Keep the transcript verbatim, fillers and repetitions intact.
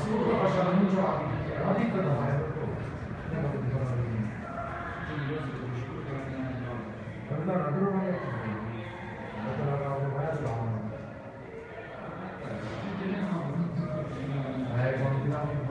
sicuro faccio l'annuncio a la ditta da fare allora però non è eh, quando